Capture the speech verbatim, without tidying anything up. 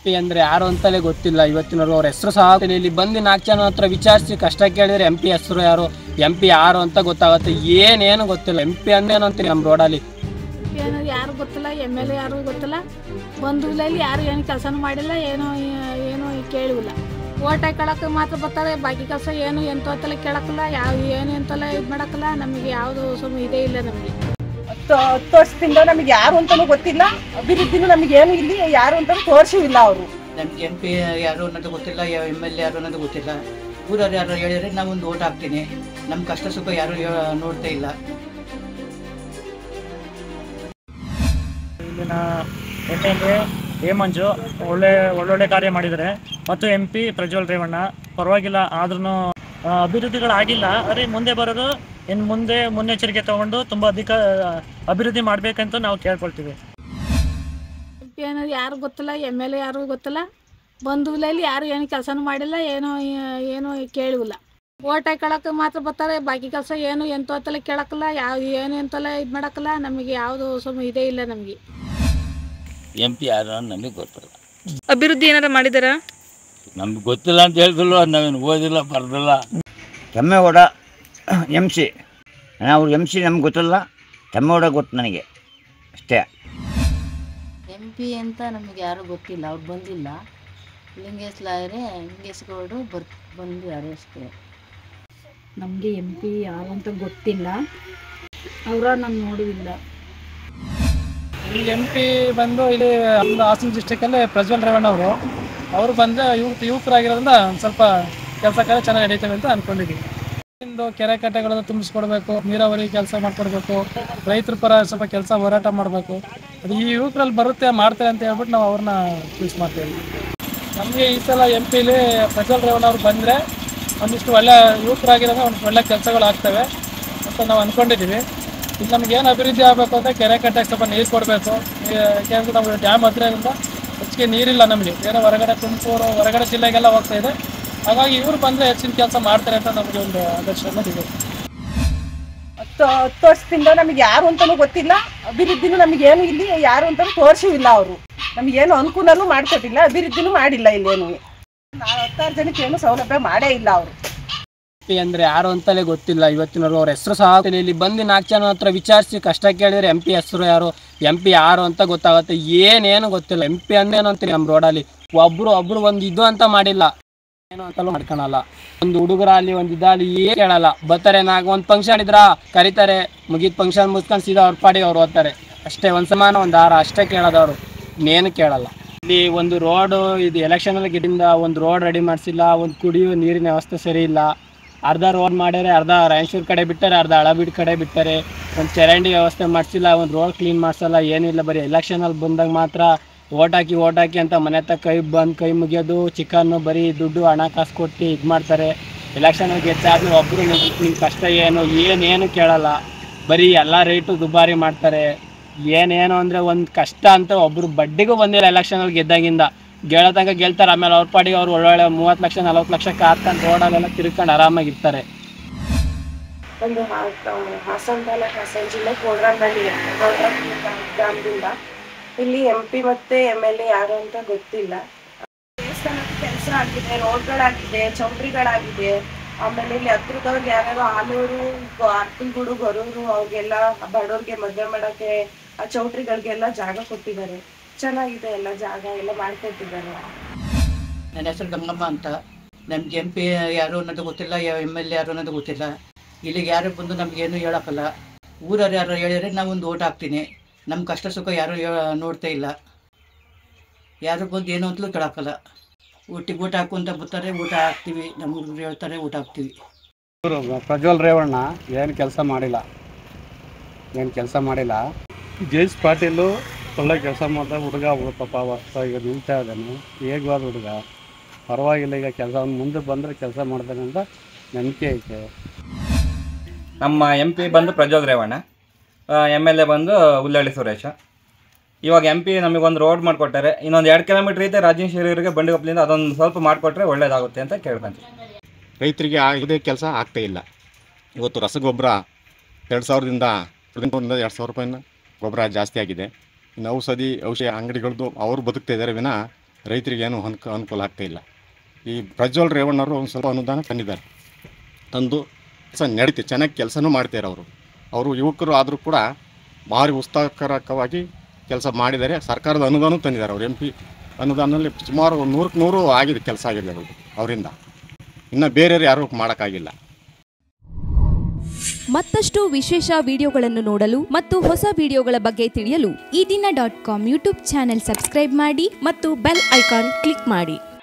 P ಅಂದರೆ ಯಾರು ಅಂತಲೇ ಗೊತ್ತಿಲ್ಲ ಇವತ್ತಿನವರೆಗೂ. ಅವ್ರ ಹೆಸರು ಸಹ ಇಲ್ಲಿ ಬಂದು ನಾಲ್ಕು ಜನ ಹತ್ರ ವಿಚಾರಿಸಿ ಕಷ್ಟ ಕೇಳಿದರೆ ಎಂ ಪಿ ಹೆಸರು ಯಾರು, ಎಂ ಪಿ ಯಾರು ಅಂತ ಗೊತ್ತಾಗುತ್ತೆ. ಏನೇನು ಗೊತ್ತಿಲ್ಲ. ಎಂ ಪಿ ಅಂದೇನು ಅಂತೀರಿ ನಮ್ಮ ರೋಡಲ್ಲಿ ಏನೋ ಯಾರು ಗೊತ್ತಿಲ್ಲ, ಎಮ್ ಎಲ್ ಎ ಯಾರು ಗೊತ್ತಿಲ್ಲ. ಬಂಧುಗಳಲ್ಲಿ ಯಾರು ಏನು ಕೆಲಸನೂ ಮಾಡಿಲ್ಲ, ಏನೋ ಏನೋ ಕೇಳಿಲ್ಲ. ಓಟ್ ಹಾಕೊಳಕ್ಕೆ ಮಾತ್ರ ಬರ್ತಾರೆ, ಬಾಕಿ ಕೆಲಸ ಏನು ಎಂತಲ್ಲ ಕೇಳೋಕ್ಕಲ್ಲ, ಯಾವ ಏನು ಎಂತೆಲ್ಲ ಇದು ಮಾಡೋಕ್ಕಲ್ಲ. ನಮಗೆ ಯಾವುದು ಸುಮ್ಮನೆ ಇದೇ ಇಲ್ಲ. ನಮಗೆ ಹತ್ತು ಹತ್ತು ವರ್ಷದಿಂದ ನಮಗೆ ಯಾರು ಅಂತಲೂ ಗೊತ್ತಿಲ್ಲ, ಅಭಿವೃದ್ಧಿನೂ ನಮಗೇನು ಇಲ್ಲಿ ಯಾರು ಅಂತಲೂ ತೋರಿಸಿಲ್ಲ ಅವರು. ನಮ್ಗೆ ಎಂ ಪಿ ಯಾರು ಅನ್ನೋದು ಗೊತ್ತಿಲ್ಲ, ಎಮ್ ಎಲ್ ಎ ಯಾರು ಅನ್ನೋದು ಗೊತ್ತಿಲ್ಲ. ಊರವ್ರು ಯಾರು ಹೇಳಿದ್ರೆ ನಾವೊಂದು ಓಟ್ ಹಾಕ್ತೀನಿ, ನಮ್ಮ ಕಷ್ಟ ಸುಖ ಯಾರು ನೋಡ್ತಾ ಇಲ್ಲ. ಇಲ್ಲಿನ M L A A Manju ಒಳ್ಳೆ ಒಳ್ಳೊಳ್ಳೆ ಕಾರ್ಯ ಮಾಡಿದ್ದಾರೆ ಮತ್ತು ಎಂ ಪಿ ಪ್ರಜ್ವಲ್ ರೇವಣ್ಣ ಪರವಾಗಿಲ್ಲ. ಆದ್ರೂ ಅಭಿವೃದ್ಧಿಗಳಾಗಿಲ್ಲ. ಅದೇ ಮುಂದೆ ಬರೋದು ಇನ್ನು ಮುಂದೆ ಮುನ್ನೆಚ್ಚರಿಕೆ ತಗೊಂಡು ತುಂಬ ಅಧಿಕ ಅಭಿವೃದ್ಧಿ ಮಾಡಬೇಕಂತ ನಾವು ಕೇಳ್ಕೊಳ್ತೀವಿ. ಎಂ ಪಿ ಅನ್ನೋದು ಯಾರು ಗೊತ್ತಿಲ್ಲ, ಎಮ್ ಎಲ್ ಎ ಯಾರು ಗೊತ್ತಿಲ್ಲ. ಬಂಧುಗಳಲ್ಲಿ ಯಾರು ಏನು ಕೆಲಸನೂ ಮಾಡಿಲ್ಲ, ಏನೋ ಏನೋ ಕೇಳಿಲ್ಲ. ಓಟ್ ಹಾಕೊಳಕ್ಕೆ ಮಾತ್ರ ಬರ್ತಾರೆ, ಬಾಕಿ ಕೆಲಸ ಏನು ಎಂತಲ್ಲ ಕೇಳೋಕ್ಕಲ್ಲ, ಯಾವ ಏನು ಎಂತೆಲ್ಲ ಇದು ಮಾಡೋಕ್ಕಲ್ಲ. ನಮಗೆ ಯಾವುದು ಸುಮ್ಮನೆ ಇದೇ ಇಲ್ಲ. ನಮಗೆ ಎಂ ಪಿ ಯಾರು ನಮಗೆ ಗೊತ್ತಿಲ್ಲ. ಅಭಿವೃದ್ಧಿ ಏನಾರ ಮಾಡಿದಾರ ನಮ್ಗೆ ಗೊತ್ತಿಲ್ಲ ಅಂತ ಹೇಳ್ತಿಲ್ಲ, ನಾವೇನು ಓದಿಲ್ಲ ಬರ್ದಿಲ್ಲ. ಕೆಮ್ಮೇಗೌಡ ಎಮ್ ಸಿ ಅವ್ರು ಎಮ್ ಸಿ ನಮ್ಗೆ ಗೊತ್ತಿಲ್ಲ, ಕೆಮ್ಮೇಗೌಡ ಗೊತ್ತು ನನಗೆ ಅಷ್ಟೇ. ಎಂ ಪಿ ಅಂತ ನಮಗೆ ಯಾರೂ ಗೊತ್ತಿಲ್ಲ, ಅವ್ರು ಬಂದಿಲ್ಲ. ಲಿಂಗೇಶ್ ಲಾಯರೇ ಲಿಂಗೇಶ್ ಗೌಡರು ಬರ್ ಬಂದಿದ್ದಾರೆ ಅಷ್ಟೇ. ನಮಗೆ ಎಂ ಪಿ ಯಾರು ಅಂತ ಗೊತ್ತಿಲ್ಲ, ಅವರ ನಾನು ನೋಡುವುದಿಲ್ಲ. ಇಲ್ಲಿ ಎಂ ಪಿ ಬಂದು ಇಲ್ಲಿ ಒಂದು ಹಾಸನ ಡಿಸ್ಟಿಕಲ್ಲಿ ಪ್ರಜ್ವಲ್ ರೇವಣ್ಣ ಅವರು ಅವರು ಬಂದರೆ ಯುವಕ ಯುವಕರಾಗಿರೋದ್ರಿಂದ ಒಂದು ಸ್ವಲ್ಪ ಕೆಲಸ ಕಾರ್ಯ ಚೆನ್ನಾಗಿ ನಡೀತವೆ ಅಂತ ಅಂದ್ಕೊಂಡಿದ್ದೀವಿ. ಇಂದು ಕೆರೆ ಕಟ್ಟೆಗಳನ್ನು ತುಂಬಿಸ್ಕೊಡ್ಬೇಕು, ನೀರಾವರಿ ಕೆಲಸ ಮಾಡಿಕೊಡ್ಬೇಕು, ರೈತರ ಪರ ಸ್ವಲ್ಪ ಕೆಲಸ ಹೋರಾಟ ಮಾಡಬೇಕು. ಅದು ಈ ಯುವಕರಲ್ಲಿ ಬರುತ್ತೆ ಮಾಡ್ತಾರೆ ಅಂತ ಹೇಳ್ಬಿಟ್ಟು ನಾವು ಅವ್ರನ್ನ ಚೂಸ್ ಮಾಡ್ತೀವಿ. ನಮಗೆ ಈ ಸಲ ಎಂ ಪಿಲಿ ಪ್ರಜ್ವಲ್ ರೇವಣ್ಣ ಅವ್ರು ಬಂದರೆ ಒಂದಿಷ್ಟು ಒಳ್ಳೆ ಯುವಕರಾಗಿರೋದು ಒಂದಿಷ್ಟು ಒಳ್ಳೆ ಕೆಲಸಗಳು ಆಗ್ತವೆ ಅಂತ ನಾವು ಅಂದ್ಕೊಂಡಿದ್ದೀವಿ. ಇಲ್ಲಿ ನಮಗೇನು ಅಭಿವೃದ್ಧಿ ಆಗಬೇಕು ಅಂತ ಕೆರೆ ಕಟ್ಟೆಗೆ ಸ್ವಲ್ಪ ನೀರು ಕೊಡಬೇಕು. ಯಾಕೆಂದರೆ ನಾವು ಡ್ಯಾಮ್ ಹತ್ರ ಇರೋದ್ರಿಂದ ಹೆಚ್ಚಿಗೆ ನೀರಿಲ್ಲ ನಮಗೆ, ಬೇರೆ ಹೊರಗಡೆ ತುಮಕೂರು ಹೊರಗಡೆ ಜಿಲ್ಲೆಗೆಲ್ಲ ಹೋಗ್ತಾ ಇದೆ. ಹಾಗಾಗಿ ಇವರು ಬಂದರೆ ಹೆಚ್ಚಿನ ಕೆಲಸ ಮಾಡ್ತಾರೆ ಅಂತ ನಮಗೆ ಒಂದು ಆದರ್ಶ ಅನ್ನೋದಿದೆ. ಹತ್ತು ಹತ್ತು ವರ್ಷದಿಂದ ನಮಗೆ ಯಾರು ಅಂತಲೂ ಗೊತ್ತಿಲ್ಲ, ಅಭಿವೃದ್ಧಿನೂ ನಮಗೇನು ಇಲ್ಲಿ ಯಾರು ಅಂತಲೂ ತೋರಿಸಿಲ್ಲ ಅವರು. ನಮಗೇನು ಅನುಕೂಲನೂ ಮಾಡಿಕೊಟ್ಟಿಲ್ಲ, ಅಭಿವೃದ್ಧಿನೂ ಮಾಡಿಲ್ಲ. ಇಲ್ಲೇನು ನಾವು ಹತ್ತಾರು ಜನಕ್ಕೆ ಏನು ಸೌಲಭ್ಯ ಮಾಡೇ ಇಲ್ಲ ಅವರು. ಎಂ ಪಿ ಅಂದರೆ ಯಾರು ಅಂತಲೇ ಗೊತ್ತಿಲ್ಲ ಇವತ್ತಿನವರೆಗೂ. ಅವ್ರ ಹೆಸರು ಸಹ ಇಲ್ಲಿ ಬಂದು ನಾಲ್ಕು ಜನ ಹತ್ರ ವಿಚಾರಿಸಿ ಕಷ್ಟ ಕೇಳಿದರೆ ಎಂ ಪಿ ಹೆಸರು ಯಾರು, ಎಂ ಪಿ ಯಾರು ಅಂತ ಗೊತ್ತಾಗುತ್ತೆ. ಏನೇನು ಗೊತ್ತಿಲ್ಲ. ಎಂ ಪಿ ಅಂದೇನು ಅಂತೀರಿ ನಮ್ಮ ರೋಡಲ್ಲಿ. ಒಬ್ಬರು ಒಬ್ಬರು ಒಂದು ಇದು ಅಂತ ಮಾಡಿಲ್ಲ, ಏನು ಅಂತಲೂ ಮಾಡ್ಕೊಳಲ್ಲ. ಒಂದು ಹುಡುಗರಲ್ಲಿ ಒಂದು ಇದಾಗಲಿ ಏನು ಕೇಳಲ್ಲ. ಬರ್ತಾರೆ, ನಾಲ್ಕು ಒಂದು ಫಂಕ್ಷನ್ ಇದ್ರಾ ಕರೀತಾರೆ, ಮುಗಿದ ಫಂಕ್ಷನ್ ಮುಗಿಸ್ಕೊಂಡು ಸೀದಾ ಅವ್ರ ಪಾಡಿಗೆ ಅವ್ರು ಓದ್ತಾರೆ ಅಷ್ಟೇ. ಒಂದು ಸಮಾನ ಒಂದು ಹಾರ ಅಷ್ಟೇ ಕೇಳೋದವರು, ಇನ್ನೇನು ಕೇಳಲ್ಲ. ಇಲ್ಲಿ ಒಂದು ರೋಡು ಇದು ಎಲೆಕ್ಷನಲ್ಲಿ ಗಿಡದಿಂದ ಒಂದು ರೋಡ್ ರೆಡಿ ಮಾಡಿಸಿಲ್ಲ, ಒಂದು ಕುಡಿಯುವ ನೀರಿನ ವ್ಯವಸ್ಥೆ ಸರಿ ಇಲ್ಲ. ಅರ್ಧ ರೋಡ್ ಮಾಡ್ಯಾರೆ, ಅರ್ಧ ರಾಯಚೂರು ಕಡೆ ಬಿಟ್ಟಾರೆ, ಅರ್ಧ ಹಳಬೀಡು ಕಡೆ ಬಿಟ್ಟಾರೆ. ಒಂದು ಚರಂಡಿ ವ್ಯವಸ್ಥೆ ಮಾಡಿಸಿಲ್ಲ, ಒಂದು ರೋಡ್ ಕ್ಲೀನ್ ಮಾಡಿಸಲ್ಲ, ಏನಿಲ್ಲ. ಬರೀ ಎಲೆಕ್ಷನಲ್ಲಿ ಬಂದಾಗ ಮಾತ್ರ ಓಟ್ ಹಾಕಿ ಓಟ್ ಹಾಕಿ ಅಂತ ಮನೆ ಹತ್ರ ಕೈ ಬಂದು ಕೈ ಮುಗಿಯೋದು, ಚಿಕನ್ನು ಬರೀ ದುಡ್ಡು ಹಣ ಕಾಸು ಕೊಟ್ಟು ಇದು ಮಾಡ್ತಾರೆ. ಎಲೆಕ್ಷನಲ್ಲಿ ಗೆದ್ದಾದ್ಮೇಲೆ ಒಬ್ಬರು ನಿಮ್ಮ ಕಷ್ಟ ಏನು ಏನೇನು ಕೇಳಲ್ಲ. ಬರೀ ಎಲ್ಲ ರೇಟು ದುಬಾರಿ ಮಾಡ್ತಾರೆ. ಏನೇನು ಅಂದರೆ ಒಂದು ಕಷ್ಟ ಅಂತ ಒಬ್ಬರು ಬಡ್ಡಿಗೂ ಬಂದಿಲ್ಲ ಎಲೆಕ್ಷನಲ್ಲಿ ಗೆದ್ದಾಗಿಂದ. ಗೆಳೋ ತನಕ ಗೆಲ್ತಾರೆ, ಆಮೇಲೆ ಅವ್ರ ಪಾಡಿಗೆ ಅವ್ರು ಒಳ್ಳೊಳ್ಳೆ ಮೂವತ್ತು ಲಕ್ಷ ನಲ್ವತ್ತು ಲಕ್ಷ ಕಾತ್ಕೊಂಡು ರೋಡಲ್ಲೆಲ್ಲ ತಿರ್ಕೊಂಡು ಆರಾಮಾಗಿರ್ತಾರೆ. ಒಂದು ಹಾಸನ ತಾಲೂಕು ಹಾಸನ ಜಿಲ್ಲೆ ಕೋಡ್ರಾಂನಲ್ಲಿ ಗ್ರಾಮದಿಂದ. ಇಲ್ಲಿ ಎಂ ಪಿ ಮತ್ತು ಎಮ್ ಎಲ್ ಎ ಯಾರು ಅಂತ ಗೊತ್ತಿಲ್ಲ. ದೇವಸ್ಥಾನದ ಕೆಲಸ ಆಗಿದೆ, ರೋಡ್ಗಳಾಗಿದೆ, ಚೌಟ್ರಿಗಳಾಗಿದೆ. ಆಮೇಲೆ ಇಲ್ಲಿ ಹತ್ರದವ್ರಿಗೆ ಯಾರ್ಯಾರು ಆಲೂರು, ಅರ್ಕಲ್ಗೂಡು, ಗೊರೂರು ಅವ್ರಿಗೆಲ್ಲ ಬಡವ್ರಿಗೆ ಮದುವೆ ಮಾಡೋಕ್ಕೆ ಆ ಚೌಟ್ರಿಗಳಿಗೆಲ್ಲ ಜಾಗ ಕೊಟ್ಟಿದ್ದಾರೆ. ಚೆನ್ನಾಗಿದೆ, ಎಲ್ಲ ಜಾಗ ಎಲ್ಲ ಮಾಡ್ಕೊಟ್ಟಿದ್ದಾರೆ. ನನ್ನ ಹೆಸರು ಗಂಗಮ್ಮ ಅಂತ. ನಮ್ಗೆ ಎಂ ಪಿ ಯಾರು ಅನ್ನೋದು ಗೊತ್ತಿಲ್ಲ, ಎಮ್ ಎಲ್ ಎ ಯಾರು ಅನ್ನೋದು ಗೊತ್ತಿಲ್ಲ. ಇಲ್ಲಿಗೆ ಯಾರು ಬಂದು ನಮಗೇನು ಹೇಳೋಕ್ಕಲ್ಲ. ಊರವ್ರು ಯಾರು ಹೇಳಿದ್ರೆ ನಾವೊಂದು ಓಟ್ ಹಾಕ್ತೀನಿ, ನಮ್ಮ ಕಷ್ಟ ಸುಖ ಯಾರು ನೋಡ್ತಾ ಇಲ್ಲ. ಯಾರು ಬಂದು ಏನು ಅಂತಲೂ ಕೇಳೋಕ್ಕಲ್ಲ. ಊಟಿಗೆ ಊಟ ಹಾಕು ಅಂತ ಬರ್ತಾರೆ, ಊಟ ಹಾಕ್ತೀವಿ. ನಮ್ಮ ಹುಡುಗರು ಹೇಳ್ತಾರೆ, ಊಟ ಹಾಕ್ತೀವಿ. ಪ್ರಜ್ವಲ್ ರೇವಣ್ಣ ಏನು ಕೆಲಸ ಮಾಡಿಲ್ಲ, ಏನು ಕೆಲಸ ಮಾಡಿಲ್ಲ. ಜೇಸ್ ಪಾಟೀಲು ಒಳ್ಳೆ ಕೆಲಸ ಮಾಡ್ದ ಹುಡುಗ, ಪಾಪ ವರ್ಷ ಈಗ ನಿಲ್ತಾ ಇದ್ದಾನೆ, ಹೇಗವಾದ ಹುಡುಗ, ಪರವಾಗಿಲ್ಲ. ಈಗ ಕೆಲಸ ಮುಂದೆ ಬಂದರೆ ಕೆಲಸ ಮಾಡ್ತಾನೆ ಅಂತ ನಂಬಿಕೆ ಐತೆ. ನಮ್ಮ ಎಂ ಪಿ ಬಂದು Prajwal Revanna, M L A ಬಂದು ಹುಲ್ಲಳ್ಳಿ ಸುರೇಶ. ಇವಾಗ ಎಂ ಪಿ ನಮಗೊಂದು ರೋಡ್ ಮಾಡಿಕೊಟ್ಟಾರೆ. ಇನ್ನೊಂದು ಎರಡು ಕಿಲೋಮೀಟ್ರ್ ಐತೆ ರಾಜೇಶ್ವರಿಗೆ ಬಂಡಿಗಪ್ಪಲಿಂದ, ಅದೊಂದು ಸ್ವಲ್ಪ ಮಾಡಿಕೊಟ್ರೆ ಒಳ್ಳೇದಾಗುತ್ತೆ ಅಂತ ಕೇಳ್ಕೊಂತೀವಿ. ರೈತರಿಗೆ ಇದೇ ಕೆಲಸ ಆಗ್ತಾ ಇಲ್ಲ. ಇವತ್ತು ರಸಗೊಬ್ಬರ ಎರಡು ಸಾವಿರದಿಂದ ಎರಡು ಸಾವಿರ ರೂಪಾಯಿನ ಗೊಬ್ಬರ ಜಾಸ್ತಿ ಆಗಿದೆ. ಇನ್ನು ಔಷಧಿ ಔಷಧಿ ಅಂಗಡಿಗಳದ್ದು ಅವರು ಬದುಕ್ತಾ ಇದ್ದಾರೆ ವಿನ ರೈತರಿಗೇನು ಅನುಕ ಅನುಕೂಲ ಆಗ್ತಾಯಿಲ್ಲ. ಈ ಪ್ರಜ್ವಲ್ ರೇವಣ್ಣವರು ಒಂದು ಸ್ವಲ್ಪ ಅನುದಾನ ತಂದಿದ್ದಾರೆ, ತಂದು ಕೆಲಸ ನಡೀತೆ, ಚೆನ್ನಾಗಿ ಕೆಲಸನೂ ಮಾಡ್ತಾರೆ ಅವರು. ಅವರು ಯುವಕರು ಆದರೂ ಕೂಡ ಭಾರಿ ಉತ್ಸಾಹಕರಕವಾಗಿ ಕೆಲಸ ಮಾಡಿದ್ದಾರೆ. ಸರ್ಕಾರದ ಅನುದಾನ ತಂದಿದ್ದಾರೆ. ಅವರು ಎಂ ಪಿ ಅನುದಾನದಲ್ಲಿ ಸುಮಾರು ಒಂದು ನೂರಕ್ಕೆ ನೂರು ಆಗಿದೆ, ಕೆಲಸ ಆಗಿದೆ ಅವರು ಅವರಿಂದ. ಇನ್ನು ಬೇರೆಯವ್ರು ಯಾರೂ ಮಾಡೋಕ್ಕಾಗಿಲ್ಲ. ಮತ್ತಷ್ಟು ವಿಶೇಷ ವಿಡಿಯೋಗಳನ್ನು ನೋಡಲು ಮತ್ತು ಹೊಸ ವಿಡಿಯೋಗಳ ಬಗ್ಗೆ ತಿಳಿಯಲು ಈ ದಿನ dot com YouTube channel subscribe ಮಾಡಿ ಮತ್ತು ಬೆಲ್ ಐಕಾನ್ ಕ್ಲಿಕ್ ಮಾಡಿ.